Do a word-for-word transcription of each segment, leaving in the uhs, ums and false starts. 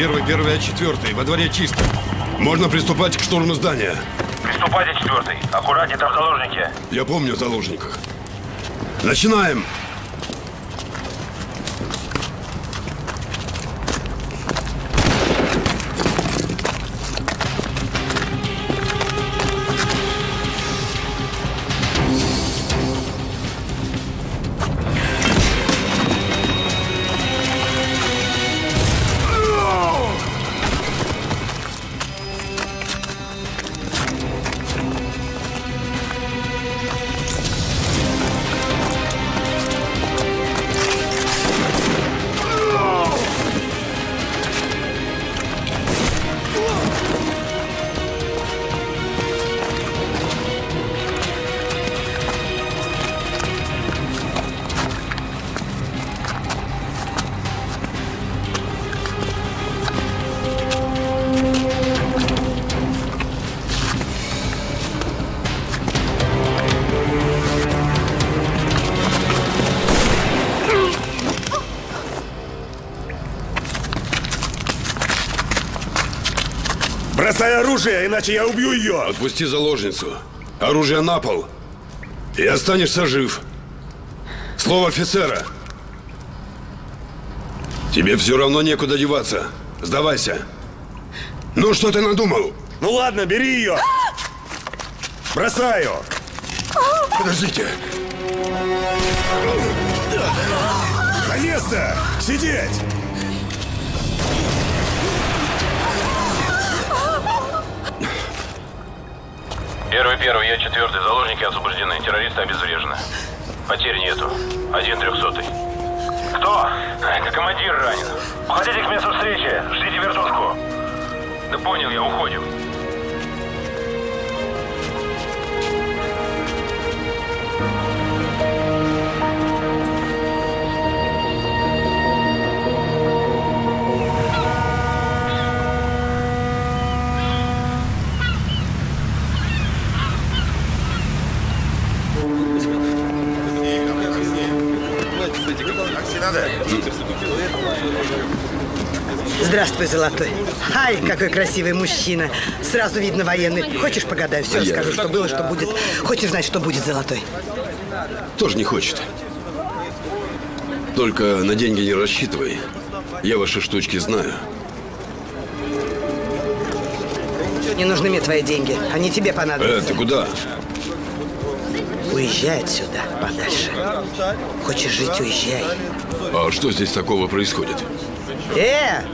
Первый, первый, а четвертый. Во дворе чисто. Можно приступать к штурму здания. Приступайте, четвертый. Аккуратнее, там заложники. Я помню о заложниках. Начинаем. Бросай оружие, иначе я убью ее! Отпусти заложницу. Оружие на пол. И останешься жив. Слово офицера. Тебе все равно некуда деваться. Сдавайся. Ну, что ты надумал? Ну ладно, бери ее. Бросаю. Подождите. На место! Сидеть! Первый, первый, я четвертый. Заложники освобождены. Террористы обезврежены. Потерь нету. Один трехсотый. Кто? Это командир ранен. Уходите к месту встречи. Ждите вертушку. Да понял я, уходим. Здравствуй, Золотой. Ай, какой красивый мужчина. Сразу видно военный. Хочешь, погадаю? Все расскажу, что было, что будет. Хочешь знать, что будет, Золотой? Тоже не хочет. Только на деньги не рассчитывай. Я ваши штучки знаю. Не нужны мне твои деньги. Они тебе понадобятся. Э, ты куда? Уезжай отсюда подальше. Хочешь жить, уезжай. А что здесь такого происходит? Э!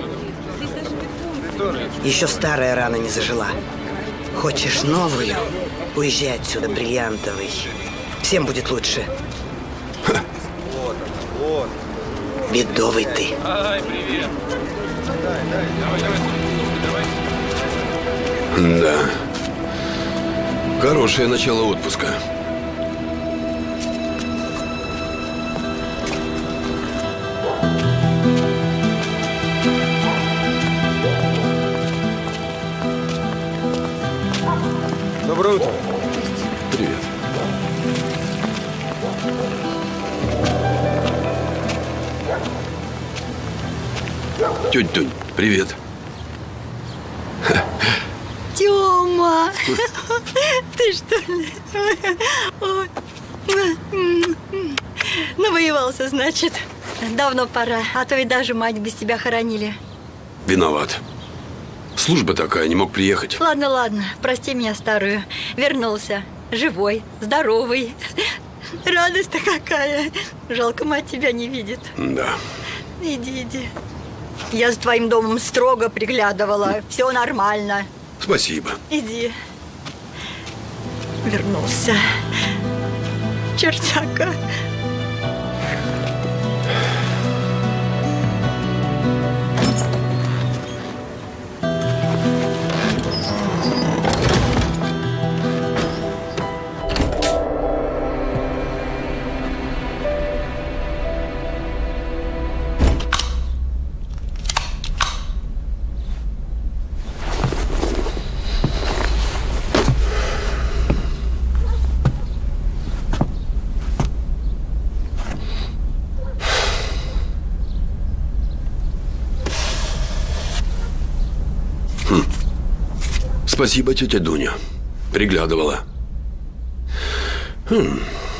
Еще старая рана не зажила. Хочешь новую? Уезжай отсюда, бриллиантовый. Всем будет лучше. Ха. Бедовый ты. Ай, привет. Да. Хорошее начало отпуска. Доброе утро. Привет. Тёть Тонь, привет. Тёма, ты что ли? Навоевался, значит. Давно пора, а то и даже мать без тебя хоронили. Виноват. Служба такая, не мог приехать. Ладно, ладно, прости меня старую. Вернулся. Живой, здоровый. Радость-то какая. Жалко, мать тебя не видит. Да. Иди, иди. Я за твоим домом строго приглядывала. Все нормально. Спасибо. Иди. Вернулся. Чертяка. Спасибо, тетя Дуня. Приглядывала. Хм.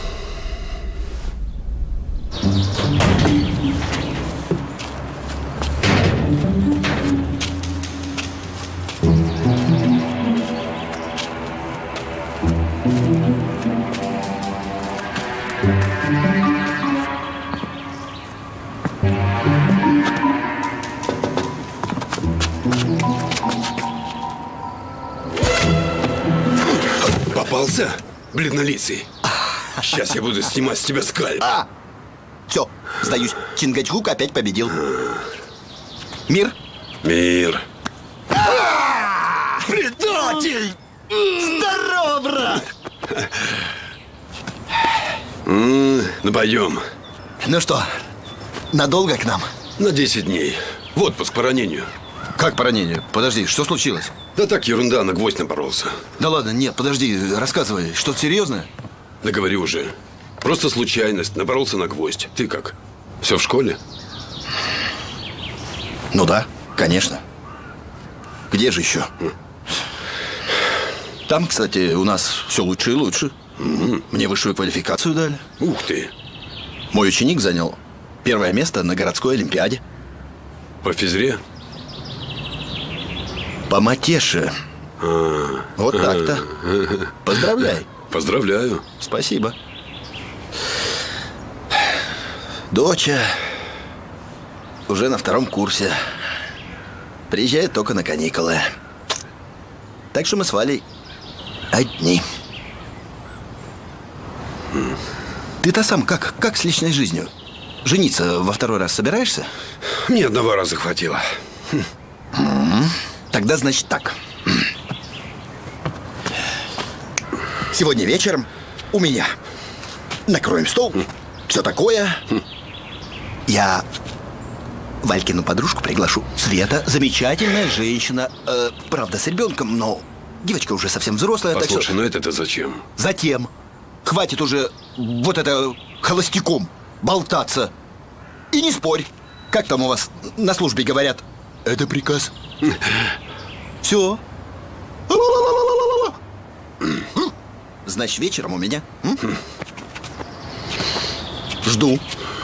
Попался, бледнолицый? Сейчас я буду снимать с тебя скальп. А, все, сдаюсь. Чингачгук опять победил. Мир? Мир. Предатель! Здорово, брат! Ну, пойдем. Ну что, надолго к нам? На десять дней. В отпуск по ранению. Как по ранению? Подожди, что случилось? Да так, ерунда, на гвоздь напоролся. Да ладно, нет, подожди, рассказывай. Что-то серьезное? Да говорю уже. Просто случайность, напоролся на гвоздь. Ты как? Все в школе? Ну да, конечно. Где же еще? Там, кстати, у нас все лучше и лучше. Угу. Мне высшую квалификацию дали. Ух ты. Мой ученик занял первое место на городской олимпиаде. По физре? По матеше. А, вот так-то. Поздравляй. Поздравляю. Спасибо. Доча уже на втором курсе. Приезжает только на каникулы. Так что мы с Валей одни. Ты-то сам как? Как с личной жизнью? Жениться во второй раз собираешься? Мне одного раза хватило. Тогда, значит, так. Сегодня вечером у меня. Накроем стол. Все такое. Я Валькину подружку приглашу. Света замечательная женщина. Э, правда, с ребенком, но девочка уже совсем взрослая. Послушай, так что... ну это-то зачем? Затем. Хватит уже вот это холостяком болтаться. И не спорь. Как там у вас на службе говорят? Это приказ. Все. Значит, вечером у меня. М? Жду.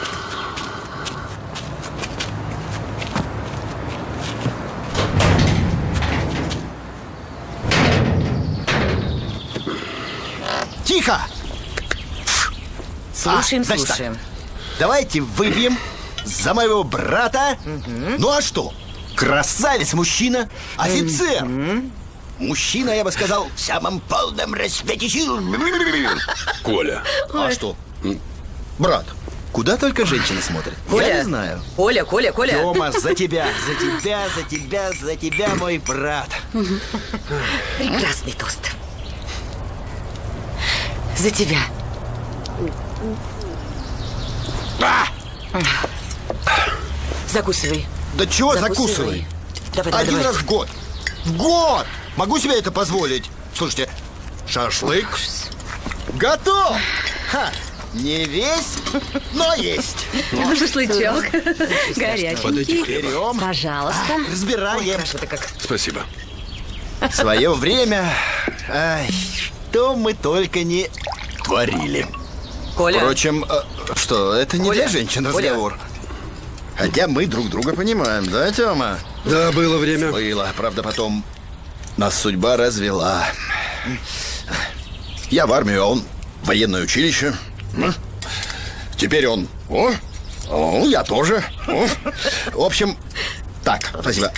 Тихо! Слушаем, а, значит, слушаем. Так. Давайте выпьем за моего брата. Угу. Ну а что? Красавец мужчина, офицер. Угу. Мужчина, я бы сказал, в самом полном расцвете сил. Коля. А Ой. Что? Брат, куда только женщины смотрят. Коля, я не знаю. Коля, Коля, Коля. Тёма, за тебя, за тебя, за тебя, за тебя, мой брат. Прекрасный тост. За тебя. А! Закусывай. Да чего закусывай? закусывай? Давай, Один давай, раз в год. В год! Могу себе это позволить. Слушайте, шашлык готов! Ха! Не весь, но есть. Шашлычок. Горяченький. Берем. Пожалуйста. Разбираем. Ой, как. Спасибо. В свое время, ай, что мы только не творили. Коля. Впрочем, что, это не Коля. для женщин Коля. разговор. Хотя мы друг друга понимаем, да, Тёма? Да, было время. Было, правда, потом нас судьба развела. Я в армию, а он в военное училище. Теперь он... О, о, я тоже. О. В общем, так, спасибо.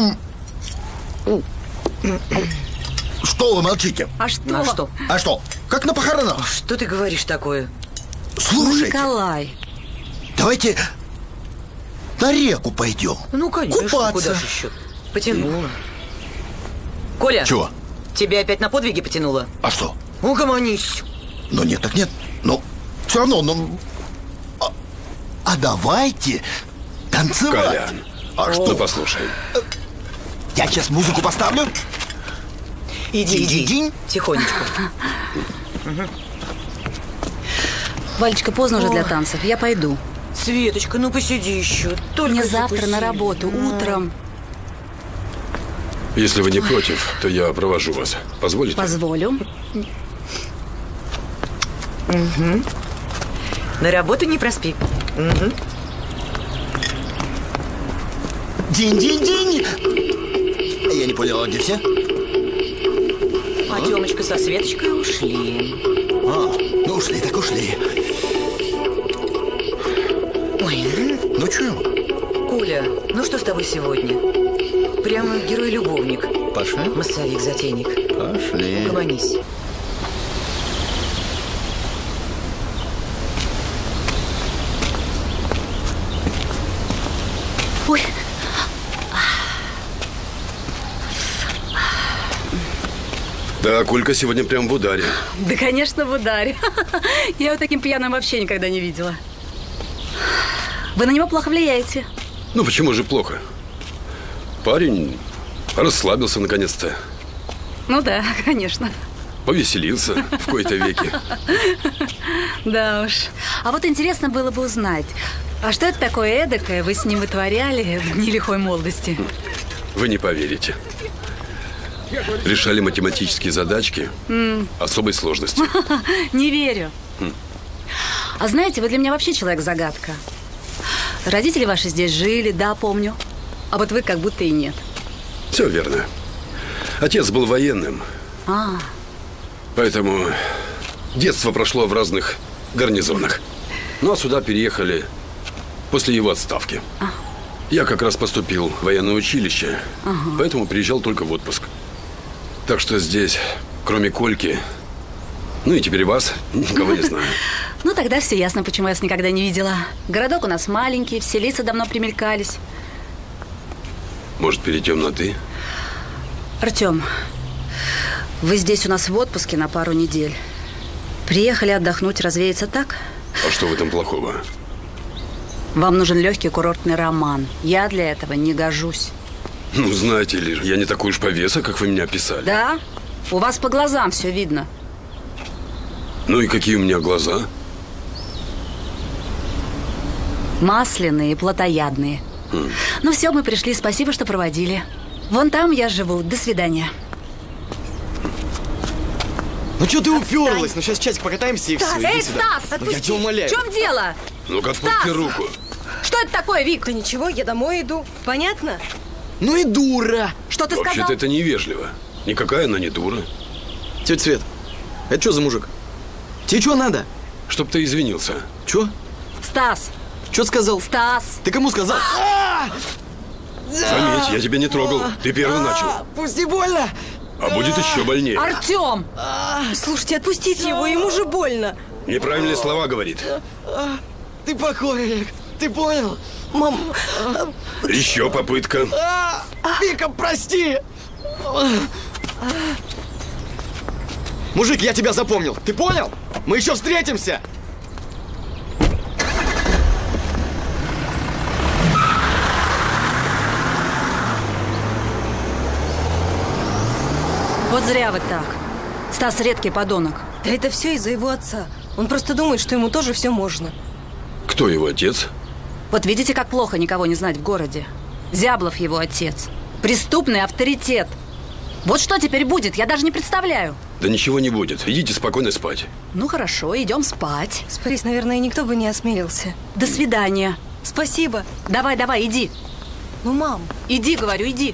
Что вы молчите? А что? А что? А что? Как на похоронах? Что ты говоришь такое? Слушайте, Николай. давайте на реку пойдем. Ну, конечно, Купаться. куда же еще? Потянуло. Коля. Чего? Тебя опять на подвиги потянуло? А что? Угомонись. Ну нет, так нет. Ну, все равно, ну... А, а давайте танцевать. Колян, А что? Ну, послушай. Я сейчас музыку поставлю. Иди, иди. Динь-динь. Тихонечко. Валечка, поздно уже Ой. для танцев. Я пойду. Светочка, ну посиди еще. Только Мне завтра закуси. на работу, Ну. утром. Если вы не против, то я провожу вас. Позволите? Позволю. Угу. На работу не проспи. Угу. День, день, день! Я не понял, а где все? А Тёмочка со Светочкой ушли. А, ну ушли, так ушли. Ой. Ну чё? Коля, ну что с тобой сегодня? Прямо герой-любовник. Пошли? Массовик-затейник. Пошли. Угомонись. Ой. Да, Колька сегодня прям в ударе. Да, конечно, в ударе. Я его таким пьяным вообще никогда не видела. Вы на него плохо влияете. Ну, почему же плохо? Парень расслабился наконец-то. Ну да, конечно. Повеселился в кои-то веки. Да уж. А вот интересно было бы узнать, а что это такое эдакое вы с ним вытворяли в дни лихой молодости? Вы не поверите. Решали математические задачки mm. особой сложности. Не верю. Mm. А знаете, вы для меня вообще человек-загадка. Родители ваши здесь жили, да, помню. А вот вы как будто и нет. Все верно. Отец был военным. А. Поэтому детство прошло в разных гарнизонах. Ну, а сюда переехали после его отставки. А. Я как раз поступил в военное училище, ага. поэтому приезжал только в отпуск. Так что здесь, кроме Кольки, ну и теперь вас, никого не знаю. Ну, тогда все ясно, почему я вас никогда не видела. Городок у нас маленький, все лица давно примелькались. Может, перейдем на «ты»? Артем, вы здесь у нас в отпуске на пару недель. Приехали отдохнуть, развеяться, так? А что в этом плохого? Вам нужен легкий курортный роман. Я для этого не гожусь. Ну, знаете ли, я не такой уж повеса, как вы меня описали. Да? У вас по глазам все видно. Ну и какие у меня глаза? Масляные и плотоядные. Хм. Ну все, мы пришли, спасибо, что проводили. Вон там я живу. До свидания. Ну что ты уперлась? Ну сейчас часик покатаемся и Стас, все. эй, Стас, отпусти. Ну, я тебя умоляю. В чем дело? Ну-ка, отпусти руку. Что это такое, Вик? Да ничего, я домой иду. Понятно? Ну и дура. Что ты сказал? Вообще-то это невежливо. Никакая она не дура. Тетя Свет, это что за мужик? Тебе что надо? Чтоб ты извинился. Че? Стас. Что сказал? Стас. Ты кому сказал? Заметь, я тебя не трогал. Ты первый начал. Пусть не больно. А будет еще больнее. Артем! Слушайте, отпустите его, ему же больно. Неправильные слова говорит. Ты покойник. Ты понял? Мам. Еще попытка. Вика, прости. Мужик, я тебя запомнил. Ты понял? Мы еще встретимся. Вот зря вы так. Стас редкий подонок. Да это все из-за его отца. Он просто думает, что ему тоже все можно. Кто его отец? Вот видите, как плохо никого не знать в городе. Зяблов его отец. Преступный авторитет. Вот что теперь будет, я даже не представляю. Да ничего не будет. Идите спокойно спать. Ну хорошо, идем спать. Спать, наверное, никто бы не осмелился. До свидания. Спасибо. Давай, давай, иди. Ну, мам. Иди, говорю, иди.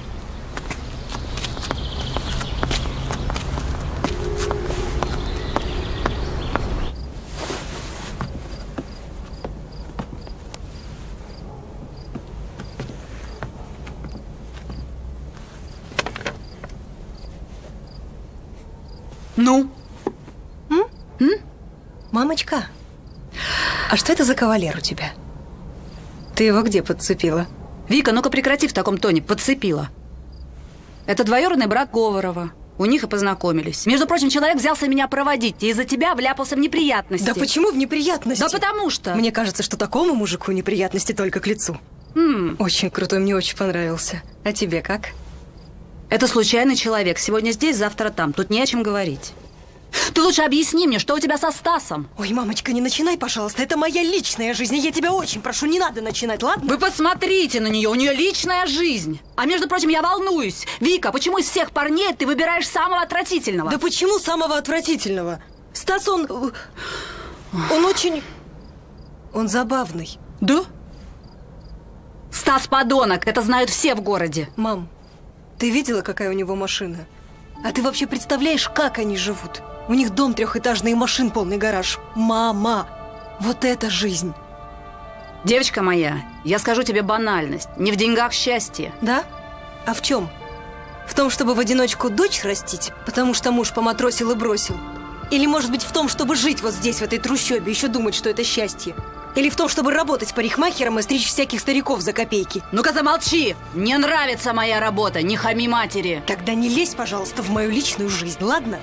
Ну? М? М? Мамочка, а что это за кавалер у тебя? Ты его где подцепила? Вика, ну-ка прекрати в таком тоне, подцепила. Это двоюродный брат Говорова. У них и познакомились. Между прочим, человек взялся меня проводить, и из-за тебя вляпался в неприятности. Да почему в неприятности? Да потому что... Мне кажется, что такому мужику неприятности только к лицу. М. Очень крутой, мне очень понравился. А тебе как? Это случайный человек. Сегодня здесь, завтра там. Тут не о чем говорить. Ты лучше объясни мне, что у тебя со Стасом. Ой, мамочка, не начинай, пожалуйста. Это моя личная жизнь. Я тебя очень прошу, не надо начинать, ладно? Вы посмотрите на нее, у нее личная жизнь. А между прочим, я волнуюсь. Вика, почему из всех парней ты выбираешь самого отвратительного? Да почему самого отвратительного? Стас, он... Он очень... Он забавный. Да? Стас подонок, это знают все в городе. Мам, ты видела, какая у него машина? А ты вообще представляешь, как они живут? У них дом трехэтажный и машин полный гараж. Мама, вот это жизнь. Девочка моя, я скажу тебе банальность. Не в деньгах счастье. Да? А в чем? В том, чтобы в одиночку дочь растить, потому что муж поматросил и бросил? Или, может быть, в том, чтобы жить вот здесь, в этой трущобе, еще думать, что это счастье? Или в том, чтобы работать парикмахером и стричь всяких стариков за копейки? Ну-ка замолчи! Не нравится моя работа, не хами матери. Тогда не лезь, пожалуйста, в мою личную жизнь, ладно?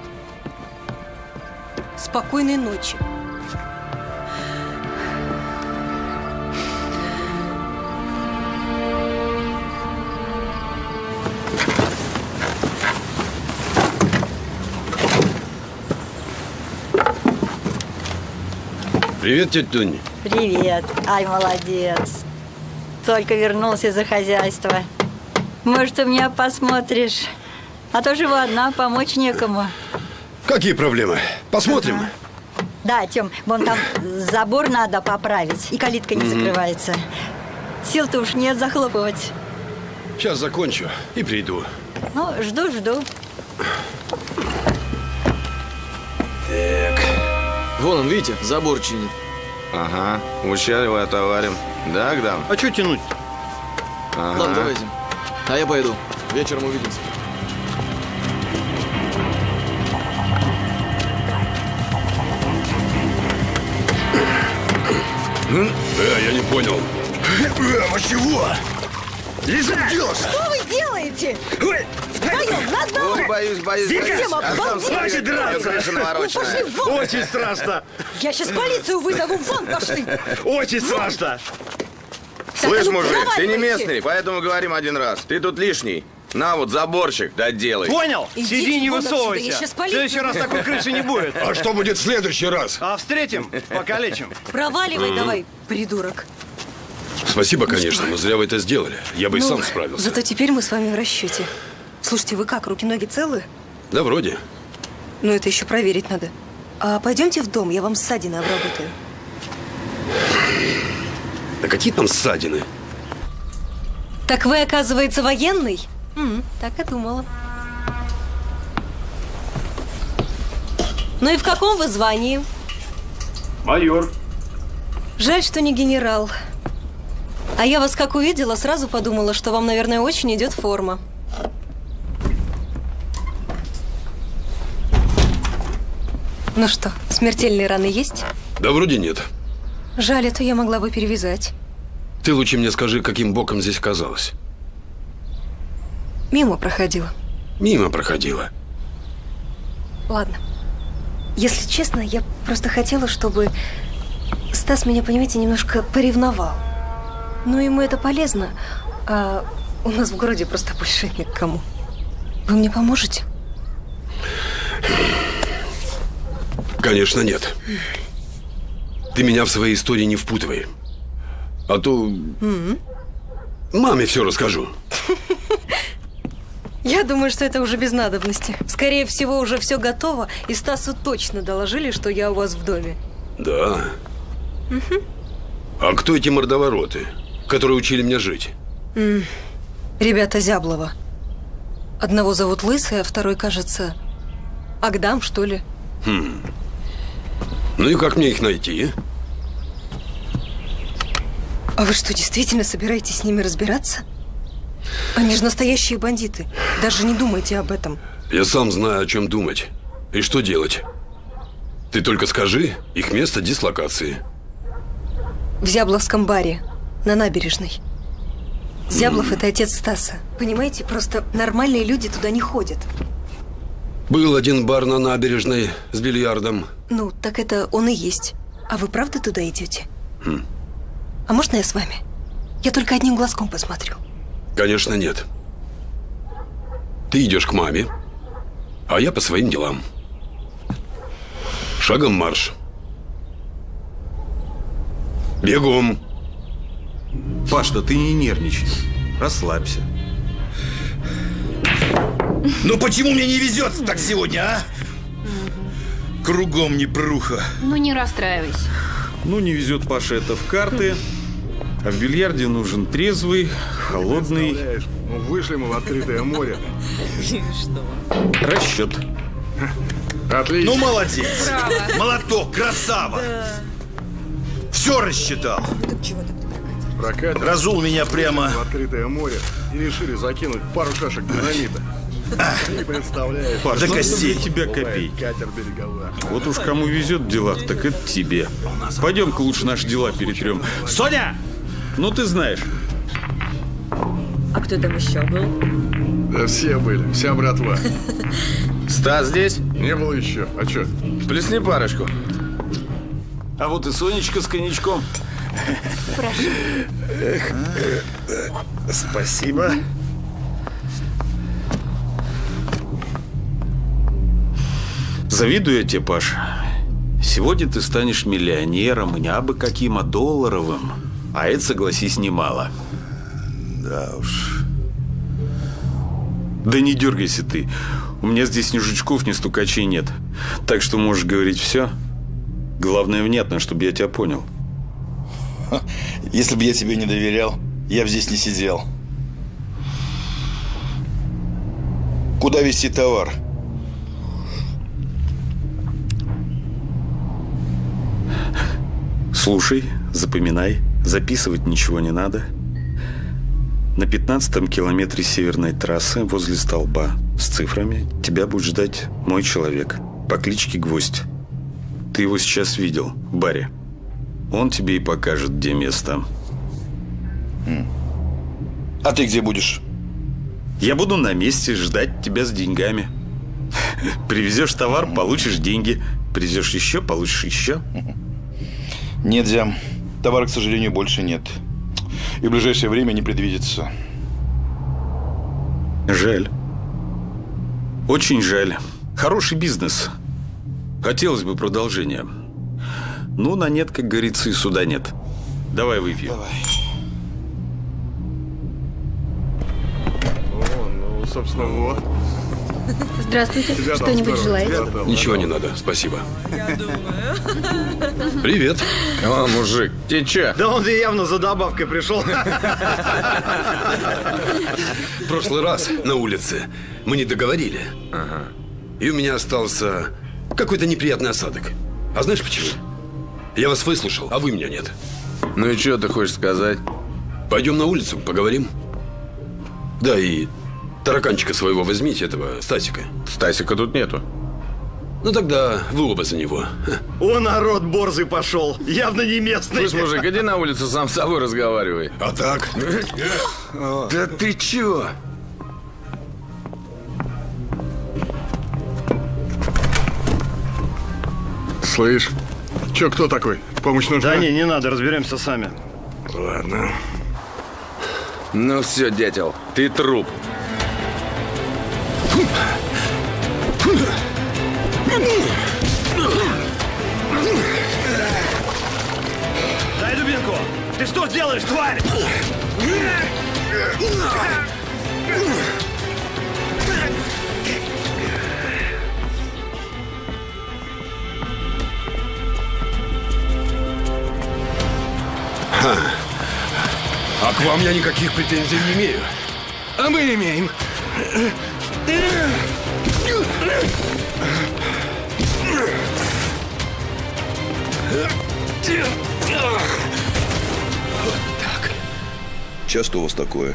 Спокойной ночи. Привет, тетя Тунь. Привет. Ай, молодец. Только вернулся из-за хозяйства. Может, у меня посмотришь? А то живу одна, помочь некому. Какие проблемы? Посмотрим. Ага. Да, Тём, вон там забор надо поправить, и калитка не mm-hmm. закрывается. Сил-то уж нет захлопывать. Сейчас закончу и приду. Ну, жду, жду. Так. Вон он, видите, забор чинит. Ага, учаливай, отоварим. Да, Гдам? А что тянуть? Ага. Ладно, давайте. А я пойду. Вечером увидимся. Э, я не понял. А чего? Лежать делаешь? Что вы делаете? Ой, вдвоем, на дно! Ой, боюсь, боюсь, боюсь. А там хватит драться. Ну, пошли вон! Очень страшно. Я сейчас полицию вызову, вон пошли! Очень страшно. Слышь, ну, мужик, ты не проваливайте. местный, поэтому говорим один раз. Ты тут лишний. На вот заборчик доделай. Понял? Идите Сиди, не вон отсюда, высовывайся. я щас В полицию следующий раз такой крыши не будет. А что будет в следующий раз? А встретим, покалечим. Проваливай давай, придурок. Спасибо, конечно, но зря вы это сделали. Я бы и Ну, сам справился. Зато теперь мы с вами в расчете. Слушайте, вы как, руки-ноги целы? Да, вроде. Ну, это еще проверить надо. А пойдемте в дом, я вам ссадины обработаю. Да какие там ссадины? Так вы, оказывается, военный? М, так и думала. Ну и в каком вы звании? Майор. Жаль, что не генерал. А я вас как увидела, сразу подумала, что вам, наверное, очень идет форма. Ну что, смертельные раны есть? Да, вроде нет. Жаль, это я могла бы перевязать. Ты лучше мне скажи, каким боком здесь оказалось. Мимо проходила. Мимо проходила. Ладно. Если честно, я просто хотела, чтобы Стас меня, понимаете, немножко поревновал. Ну, ему это полезно, а у нас в городе просто больше ни к кому. Вы мне поможете? Конечно, нет. Ты меня в своей истории не впутывай. А то Mm-hmm. маме все расскажу. Я думаю, что это уже без надобности. Скорее всего, уже все готово, и Стасу точно доложили, что я у вас в доме. Да. Угу. А кто эти мордовороты, которые учили меня жить? М-м. Ребята Зяблова. Одного зовут Лысый, а второй, кажется, Агдам, что ли. Хм. Ну и как мне их найти? А вы что, действительно собираетесь с ними разбираться? Они же настоящие бандиты. Даже не думайте об этом. Я сам знаю, о чем думать. И что делать. Ты только скажи их место дислокации. В Зябловском баре, на набережной. Зяблов – это отец Стаса. Понимаете, просто нормальные люди туда не ходят. Был один бар на набережной с бильярдом. Ну, так это он и есть. А вы правда туда идете? Хм. А можно я с вами? Я только одним глазком посмотрю. Конечно, нет. Ты идешь к маме, а я по своим делам. Шагом марш. Бегом. Паш, да ты не нервничай. Расслабься. Ну почему мне не везет так сегодня, а? Кругом непруха. Ну не расстраивайся. Ну, не везет Паше это в карты. А в бильярде нужен трезвый, холодный. Ну, вышли мы в открытое море. Расчет. Отлично. Ну, молодец. Браво. Молоток, красава. Да. Все рассчитал. Прокатит. Разул меня прямо в открытое море и решили закинуть пару шашек динамита. Не представляешь. Паш, до ну, костей. Для тебя копейки. Катер береговой. Вот уж кому везет в делах, так это тебе. Пойдем-ка лучше наши дела перетрем. Соня! Ну ты знаешь. А кто там еще был? Да все были, вся братва. Стас здесь? Не было еще. А что? Плесни парочку. А вот и Сонечка с коньячком. Прошу. Спасибо. Завидую я тебе, Паш. Сегодня ты станешь миллионером, и не абы каким, а долларовым. А это, согласись, немало. Да уж. Да не дергайся ты. У меня здесь ни жучков, ни стукачей нет. Так что можешь говорить все. Главное, внятно, чтобы я тебя понял. Если бы я тебе не доверял, я бы здесь не сидел. Куда везти товар? Слушай, запоминай. Записывать ничего не надо. На пятнадцатом километре северной трассы возле столба с цифрами тебя будет ждать мой человек по кличке Гвоздь. Ты его сейчас видел в баре. Он тебе и покажет, где место. А ты где будешь? Я буду на месте ждать тебя с деньгами. Привезешь товар, получишь деньги. Привезешь еще, получишь еще. Нет, зям. Товара, к сожалению, больше нет. И в ближайшее время не предвидится. Жаль. Очень жаль. Хороший бизнес. Хотелось бы продолжения. Ну, на нет, как говорится, и суда нет. Давай выпьем. Давай. О, ну, собственно, вот. Здравствуйте. Что-нибудь желаете? Ничего не надо, спасибо. Привет. О, мужик, ты че? Да он явно за добавкой пришел. В прошлый раз на улице мы не договорили. Ага. И у меня остался какой-то неприятный осадок. А знаешь почему? Я вас выслушал, а вы меня нет. Ну и что ты хочешь сказать? Пойдем на улицу, поговорим. Да, и тараканчика своего возьмите, этого Стасика. Стасика тут нету. Ну тогда вы оба за него. О, народ борзый пошел. Явно не местный. Слышь, мужик, иди на улицу, сам с собой разговаривай. А так? Да ты чё? Слышь, чё, кто такой? Помощь нужна? Да не, не надо, разберемся сами. Ладно. Ну все, дятел, ты труп. Дай дубинку! Ты что делаешь, тварь? Ха. А к вам я никаких претензий не имею. А мы имеем. Так. Часто у вас такое?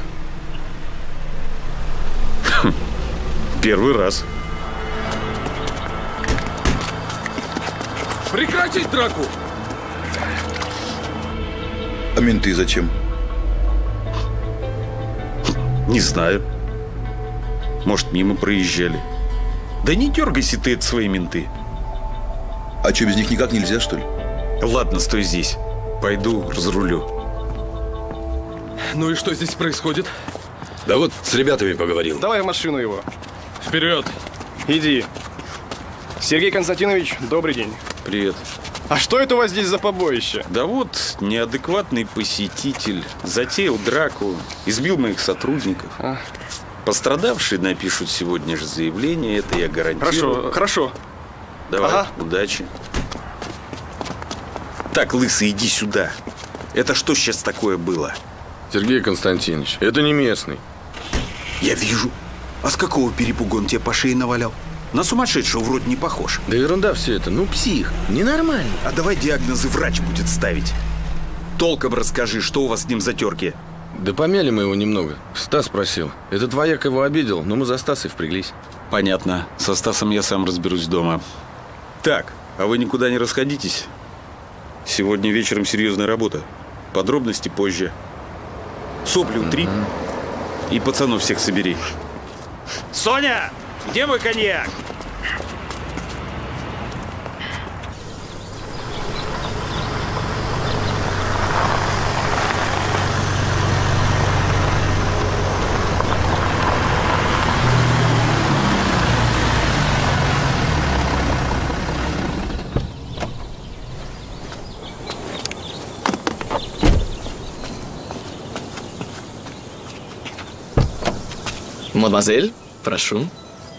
Первый раз. Прекратить драку! А менты зачем? Не знаю. Может, мимо проезжали. Да не дергайся ты, это свои менты. А что, без них никак нельзя, что ли? Ладно, стой здесь. Пойду разрулю. Ну и что здесь происходит? Да вот с ребятами поговорил. Давай в машину его. Вперед! Иди. Сергей Константинович, добрый день. Привет. А что это у вас здесь за побоище? Да вот, неадекватный посетитель затеял драку, избил моих сотрудников. А. Пострадавшие напишут сегодня же заявление, это я гарантирую. Хорошо, хорошо. Давай, ага. Удачи. Так, лысый, иди сюда. Это что сейчас такое было? Сергей Константинович, это не местный. Я вижу. А с какого перепуга он тебе по шее навалял? На сумасшедшего вроде не похож. Да ерунда все это, ну псих, ненормальный. А давай диагнозы врач будет ставить. Толком расскажи, что у вас с ним за терки? Да помяли мы его немного. Стас просил. Этот вояк его обидел, но мы за Стасой впряглись. Понятно. Со Стасом я сам разберусь дома. Так, а вы никуда не расходитесь? Сегодня вечером серьезная работа. Подробности позже. Сопли утри mm-hmm. и пацанов всех собери. Соня, где мой коньяк? Мадемуазель, прошу.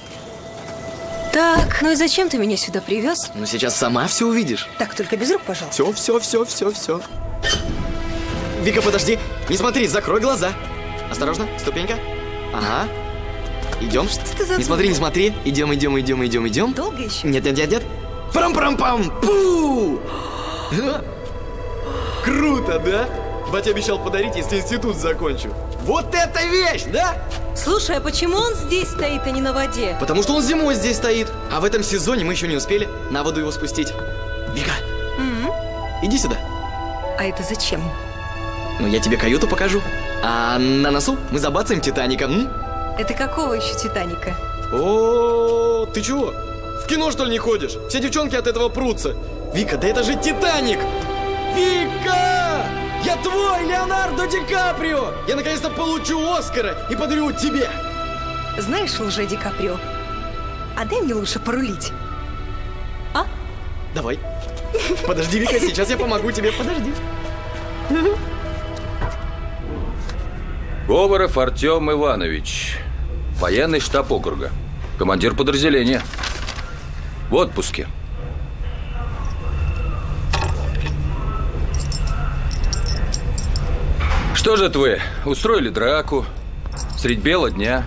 Так, ну и зачем ты меня сюда привез? Ну сейчас сама все увидишь. Так, только без рук, пожалуйста. Все, все, все, все, все. Вика, подожди. Не смотри, закрой глаза. Осторожно, ступенька. Ага. Идем. Что ты за... Не смотри, не смотри. Идем, идем, идем, идем, идем. Долго еще? Нет, нет, нет, нет. Парам-парам-пам! Пу! Круто, да? Батя обещал подарить, если институт закончу. Вот это вещь, да? Слушай, а почему он здесь стоит, а не на воде? Потому что он зимой здесь стоит. А в этом сезоне мы еще не успели на воду его спустить. Вика, mm-hmm. иди сюда. А это зачем? Ну, я тебе каюту покажу. А на носу мы забацаем Титаника. М? Это какого еще Титаника? О, ты чего? В кино, что ли, не ходишь? Все девчонки от этого прутся. Вика, да это же Титаник! Вика! Я твой, Леонардо Ди Каприо! Я наконец-то получу Оскара и подарю тебе! Знаешь, лже Ди Каприо, а дай мне лучше порулить. А? Давай. Подожди, Вика, сейчас я помогу тебе. Подожди. Говоров Артем Иванович, военный штаб округа, командир подразделения, в отпуске. Что же это вы, устроили драку средь бела дня?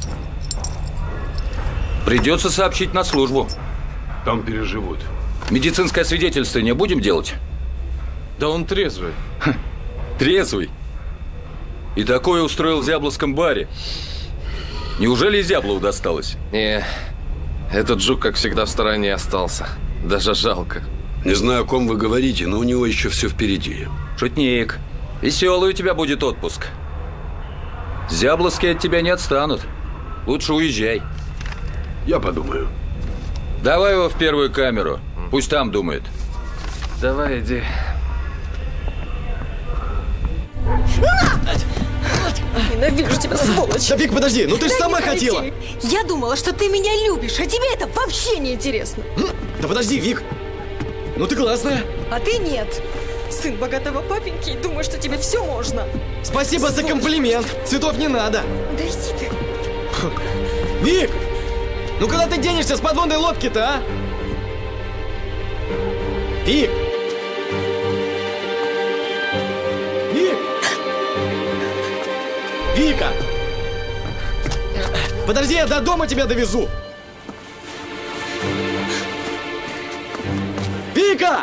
Придется сообщить на службу. Там переживут. Медицинское свидетельствование будем делать? Да он трезвый. Ха, трезвый? И такое устроил в Зябловском баре. Неужели из Зяблова досталось? Не, этот жук, как всегда, в стороне остался. Даже жалко. Не знаю, о ком вы говорите, но у него еще все впереди. Шутник. Веселый у тебя будет отпуск. Зябловские от тебя не отстанут. Лучше уезжай. Я подумаю. Давай его в первую камеру. Пусть там думает. Давай, иди. Ненавижу тебя, сволочь! Да, Вик, подожди, ну ты же сама пройти. хотела! Я думала, что ты меня любишь, а тебе это вообще не интересно. Да подожди, Вик! Ну ты классная! А ты нет! Сын богатого папеньки и думаешь, что тебе все можно. Спасибо за комплимент! Цветов не надо! Да иди ты! Вик! Ну куда ты денешься с подводной лодки-то, а? Вик! Вик! Вика! Подожди, я до дома тебя довезу! Вика!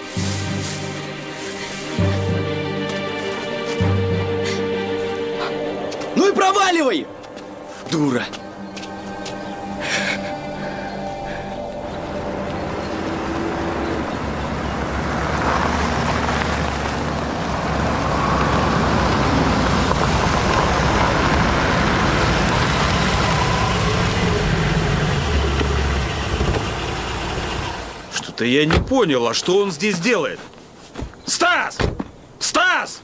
Ну и проваливай! Дура! Что-то я не понял, а что он здесь делает? Стас! Стас!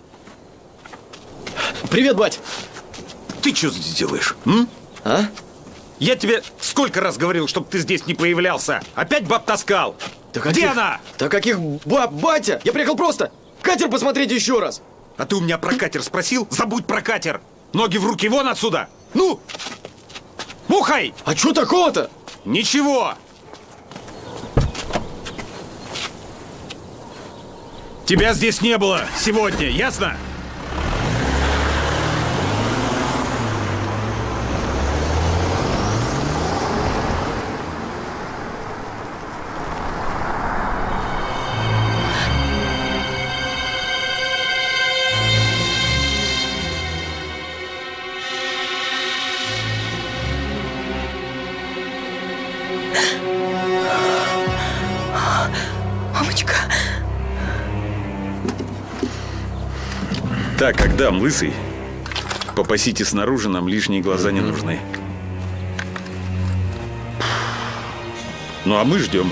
Привет, бать! Ты что здесь делаешь? М? А? Я тебе сколько раз говорил, чтобы ты здесь не появлялся? Опять баб таскал? Да каких, Где она? Да каких баб, батя? Я приехал просто катер посмотреть еще раз. А ты у меня про катер спросил? Забудь про катер. Ноги в руки, вон отсюда. Ну! Мухай! А что такого-то? Ничего. Тебя здесь не было сегодня, ясно? Мамочка. Так, как дам, лысый. Попасите снаружи, нам лишние глаза не нужны. Ну, а мы ждем.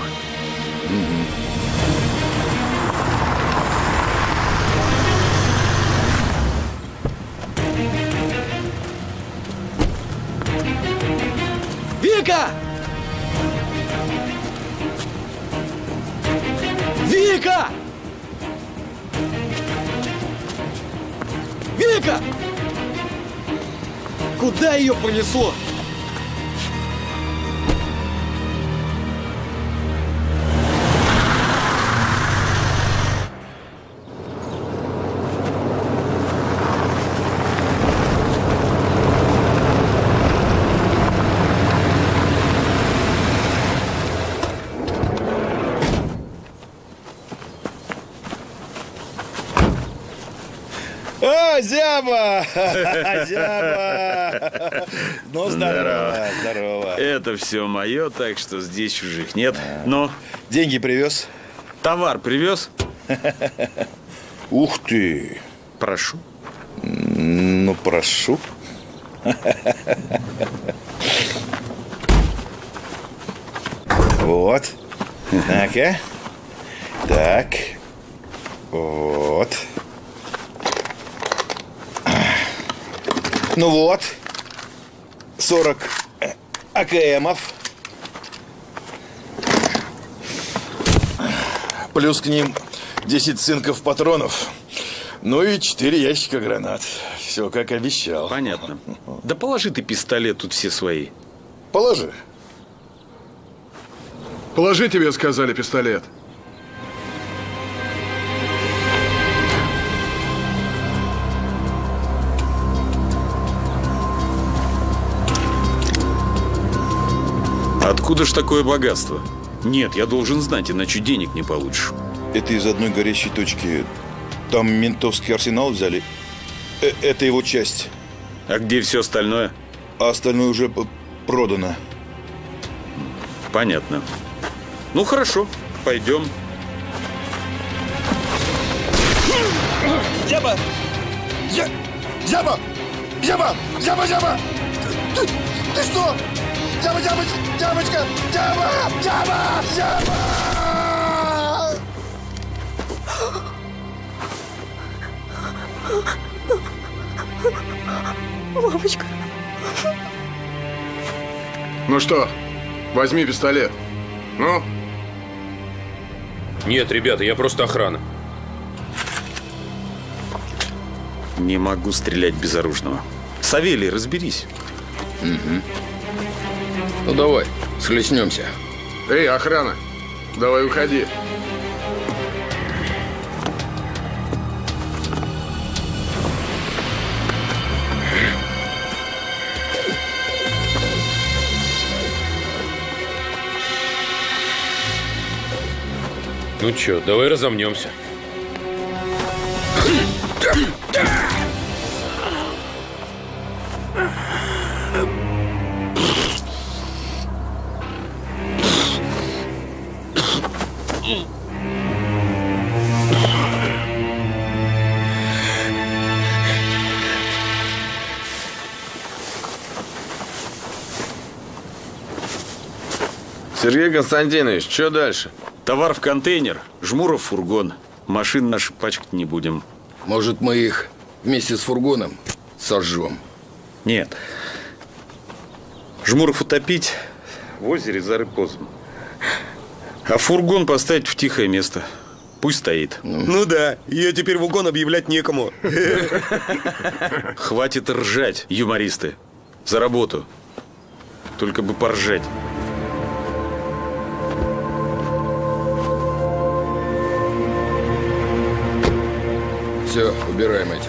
Вика! Вика! Вика! Куда ее понесло? О, Зяба! Зяба! Ну, здорово, здорово. Это все мое, так что здесь чужих нет. Но... Деньги привез? Товар привез? Ух ты! Прошу. Ну, прошу. Вот. Так-ка. Так. Вот. Ну вот. сорок АКМов. Плюс к ним десять цинков патронов. Ну и четыре ящика гранат. Все, как обещал. Понятно. Да положи ты пистолет, тут все свои. Положи. Положи, тебе сказали, пистолет. Откуда ж такое богатство? Нет, я должен знать, иначе денег не получишь. Это из одной горящей точки. Там ментовский арсенал взяли. Э Это его часть. А где все остальное? А остальное уже продано. Понятно. Ну, хорошо, пойдем. Зяба! Я... Зяба! Зяба! Зяба! Зяба! Ты, ты что? Зяба, зяба, зябочка! Зяба! Зяба! Зяба! Мамочка. Ну что, возьми пистолет. Ну? Нет, ребята, я просто охрана. Не могу стрелять безоружного. Савелий, разберись. Угу. Ну давай, схлестнемся. Эй, охрана, давай уходи. Ну чё, давай разомнемся. Сергей Константинович, что дальше? Товар в контейнер, Жмуров в фургон. Машин наши пачкать не будем. Может, мы их вместе с фургоном сожжем? Нет. Жмуров утопить в озере за рыбозом. А фургон поставить в тихое место. Пусть стоит. Ну да, ее теперь в угон объявлять некому. Хватит ржать, юмористы. За работу. Только бы поржать. Все, убираем этих.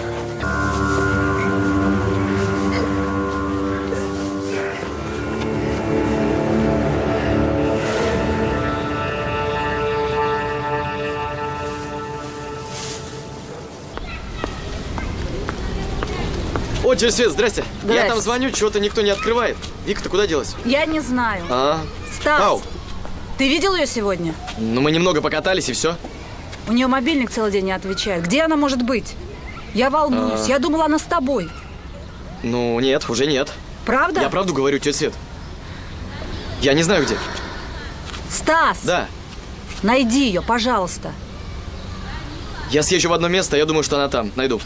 О, тетя Свет, здрасте. Здрасте. Я там звоню, чего-то никто не открывает. Вика-то куда делась? Я не знаю. А, Стас, Ау. ты видел ее сегодня? Ну мы немного покатались и все. У нее мобильник целый день не отвечает. Где она может быть? Я волнуюсь. А. Я думала, она с тобой. Ну нет, уже нет. Правда? Я правду говорю, тетя Свет. Я не знаю где. Стас! Да. Найди ее, пожалуйста. Я съезжу в одно место, я думаю, что она там. Найду.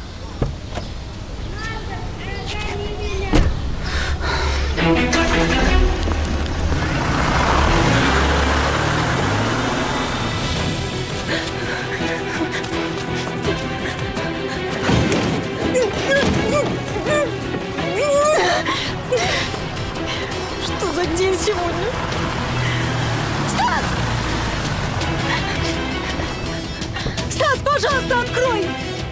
Что за день сегодня? Стас! Стас, пожалуйста, открой!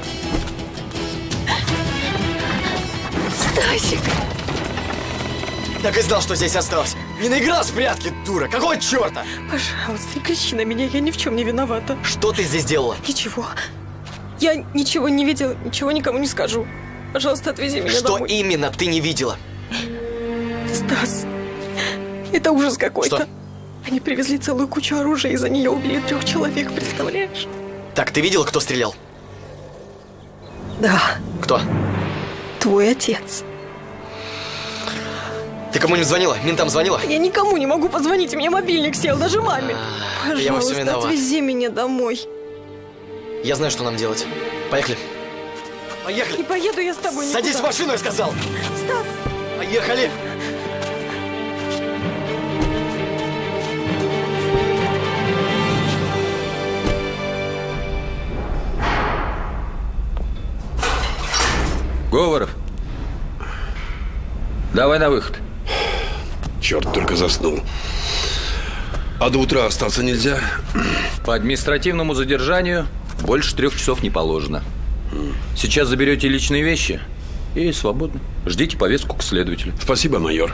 Стасик! Так и знал, что здесь осталось. Не наиграл в прятки, дура. Какого черта? Пожалуйста, не кричи на меня, я ни в чем не виновата. Что ты здесь делала? Ничего. Я ничего не видела, ничего никому не скажу. Пожалуйста, отвези меня Что домой. именно ты не видела? Стас, это ужас какой-то. Что? Они привезли целую кучу оружия, и за нее убили трех человек, представляешь? Так, ты видела, кто стрелял? Да, Кто? твой отец. Ты кому-нибудь звонила? Ментам звонила? Я никому не могу позвонить, у меня мобильник сел, даже маме. я во всем Пожалуйста, виноват. отвези меня домой. Я знаю, что нам делать. Поехали. Поехали. Не поеду я с тобой никуда. Садись в машину, я сказал. Стас! Поехали. Говоров, давай на выход. Черт, только заснул. А до утра остаться нельзя? По административному задержанию больше трех часов не положено. Сейчас заберете личные вещи и свободны. Ждите повестку к следователю. Спасибо, майор.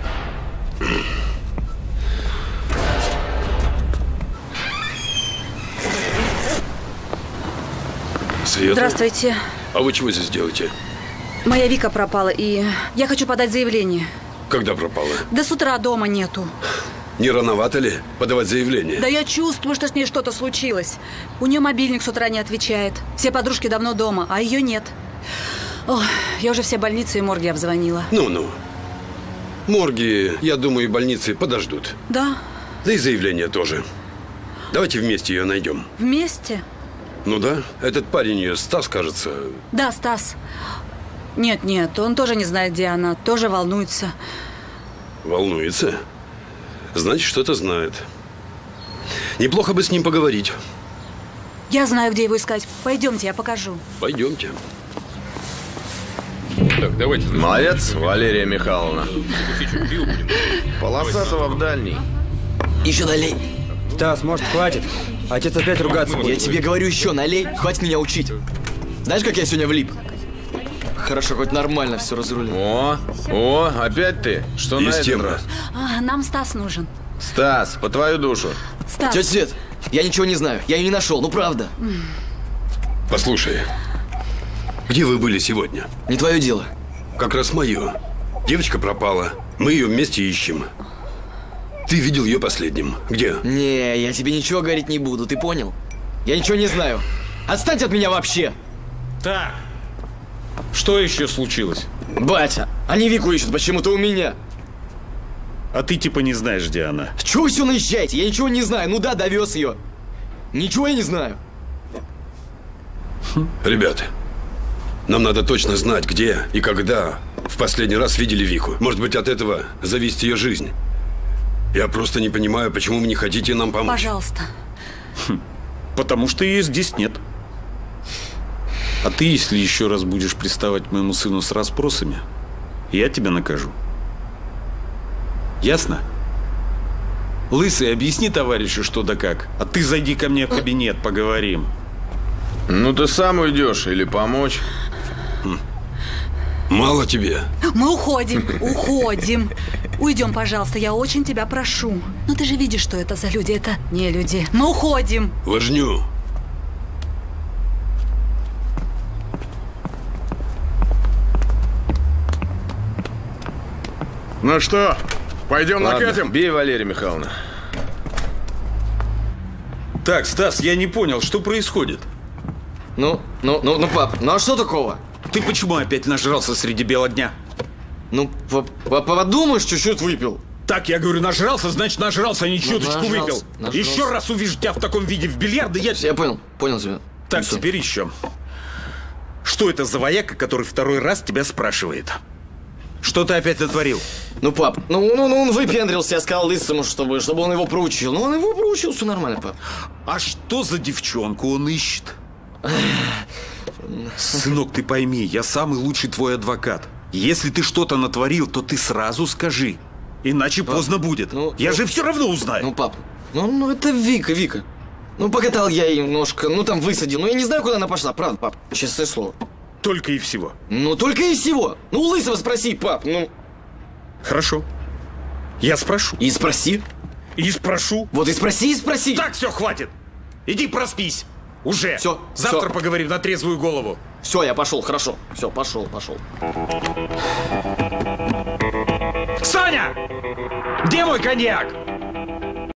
Света? Здравствуйте. А вы чего здесь делаете? Моя Вика пропала, и я хочу подать заявление. Когда пропала? Да с утра дома нету. Не рановато ли подавать заявление? Да я чувствую, что с ней что-то случилось. У нее мобильник с утра не отвечает. Все подружки давно дома, а ее нет. Ох, я уже все больницы и морги обзвонила. Ну-ну. Морги, я думаю, и больницы подождут. Да. Да и заявление тоже. Давайте вместе ее найдем. Вместе? Ну да, этот парень ее, Стас, кажется. Да, Стас. Нет, нет, он тоже не знает, где она. Тоже волнуется. Волнуется? Значит, что-то знает. Неплохо бы с ним поговорить. Я знаю, где его искать. Пойдемте, я покажу. Пойдемте. Так, давайте. Молодец, Валерия Михайловна. Полосатого в дальний. Еще налей. Стас, может, хватит? Отец опять ругаться будет. Я тебе говорю еще, налей. Хватит меня учить. Знаешь, как я сегодня влип? Хорошо, хоть нормально все разрулил. О, о, опять ты? Что на этот раз? А, нам Стас нужен. Стас, по твою душу. Стас. Тетя Свет, я ничего не знаю. Я ее не нашел, ну правда. Послушай, где вы были сегодня? Не твое дело. Как раз мое. Девочка пропала. Мы ее вместе ищем. Ты видел ее последним. Где? Не, я тебе ничего говорить не буду, ты понял? Я ничего не знаю. Отстаньте от меня вообще. Так. Что еще случилось? Батя, они Вику ищут почему-то у меня. А ты типа не знаешь, где она? Чего вы все наезжаете? Я ничего не знаю. Ну да, довез ее. Ничего я не знаю. Ребята, нам надо точно знать, где и когда в последний раз видели Вику. Может быть, от этого зависит ее жизнь. Я просто не понимаю, почему вы не хотите нам помочь. Пожалуйста. Хм, потому что ее здесь нет. А ты, если еще раз будешь приставать к моему сыну с расспросами, я тебя накажу. Ясно? Лысый, объясни товарищу, что да как. А ты зайди ко мне в кабинет, поговорим. Ну, ты сам уйдешь или помочь? Мало тебе. Мы уходим, уходим. Уйдем, пожалуйста, я очень тебя прошу. Ну ты же видишь, что это за люди, это не люди. Мы уходим. Важню. Ну что, пойдем Ладно, накатим? Бей, Валерия Михайловна. Так, Стас, я не понял, что происходит? Ну, ну, ну, ну, пап, ну а что такого? Ты почему опять нажрался среди бела дня? Ну, подумаешь, чуть-чуть выпил. Так, я говорю, нажрался, значит нажрался, а не чуточку нажрался, выпил. нажрался. Еще раз увижу тебя в таком виде в бильярде, я... Я понял, понял тебя. Так, теперь еще. Что это за вояка, который второй раз тебя спрашивает? Что ты опять натворил? Ну, пап, ну, ну, ну он выпендрился, я сказал Лысому, чтобы, чтобы он его проучил. Ну, он его проучил, все нормально, пап. А что за девчонку он ищет? Сынок, ты пойми, я самый лучший твой адвокат. Если ты что-то натворил, то ты сразу скажи. Иначе пап, поздно будет. Ну, я ну, же все равно узнаю. Ну, пап, ну, ну это Вика, Вика. Ну, покатал я ей немножко, ну, там высадил. Ну, я не знаю, куда она пошла, правда, пап, честное слово. Только и всего. Ну, только и всего. Ну, у Лысого спроси, пап, ну. Хорошо. Я спрошу. И спроси. И спрошу. Вот и спроси, и спроси. Так, все, хватит. Иди проспись. Уже. Все. Завтра все. поговорим на трезвую голову. Все, я пошел, хорошо. Все, пошел, пошел. Саня! Где мой коньяк?